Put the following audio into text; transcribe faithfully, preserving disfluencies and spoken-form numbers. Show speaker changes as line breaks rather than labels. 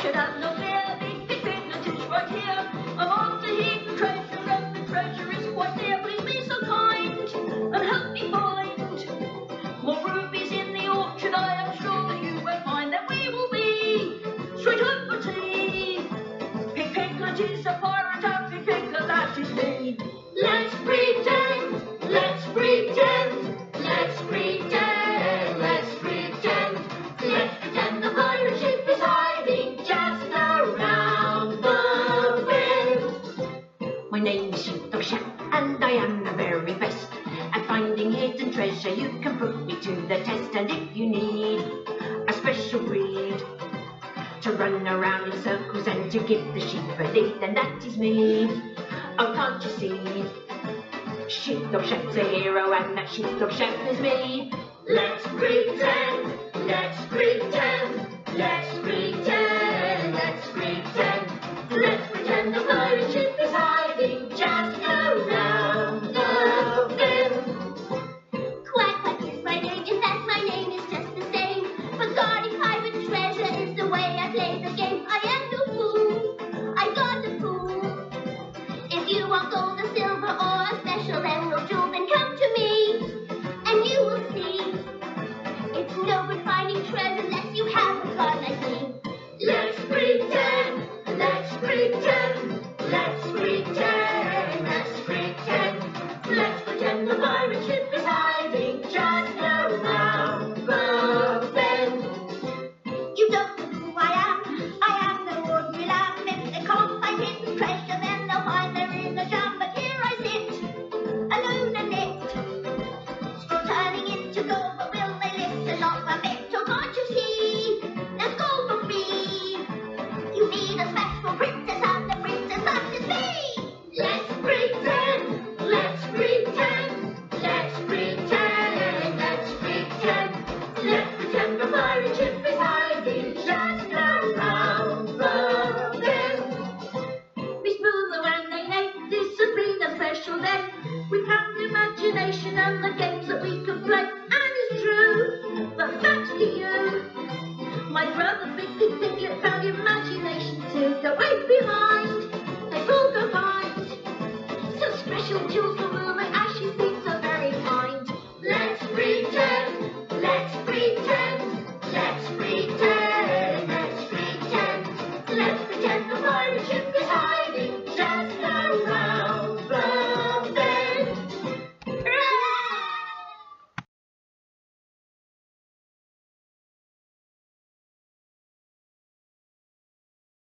should have no fear, big big piglet is right here. I'm on the hidden treasure and the treasure is quite near. Please be so kind and help me find more rubies in the orchard. I am sure that you will find that we will be straight up for tea. Pig piglet is a pirate and pig piglet that is me. Let's pretend, let's pretend, let's pretend, let's pretend, let's pretend the pirate ship is hiding just around the bend. My name is Sheepdog Chef, and I am the very best at finding hidden treasure. You can put me to the test, and if you need a special breed to run around in circles and to give the sheep a lead, then that is me. Oh, can't you see? Sheepdog Chef's a hero, and that Sheepdog Chef is me. Let's pretend, let's pretend, let's pretend, let's pretend, let's pretend the pirate ship is hiding just around the bend.
Quack, quack is my name, in fact my name is just the same. But guarding pirate treasure is the way I play the game. I am no fool, I got a fool. If you want gold or silver or a special emerald jewel, then come to me, and you will see. It's no good finding treasure unless you have a card like me.
Let's pretend, let's pretend, let's pretend, let's pretend, let's pretend the pirate ship is hiding just around the bend.
You don't know who I am, I am no ordinary lamb. If they can't find hidden treasure, then they'll find they're in a jam. But here I sit, alone and lit, straw turning into gold, but will they listen? Not a bit. Oh, can't you see? There's gold for free. You need a special princess, and the princess that is me.
Let's pretend, let's pretend, let's pretend, let's pretend, let's pretend the pirate ship is hiding just around the bend. Miss Moolo and Nene, this has been a special day. We've had the imagination and the games that we can play. And it's true, but thanks to you, my brother Big Big Piglet found imagination too. Don't wait behind, let's all go find some special jewels for Moolo.